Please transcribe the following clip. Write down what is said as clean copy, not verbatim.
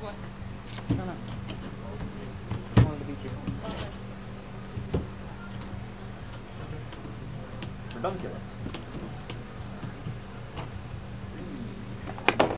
What? No, no. I wanted to beat you. Okay. Redunculus.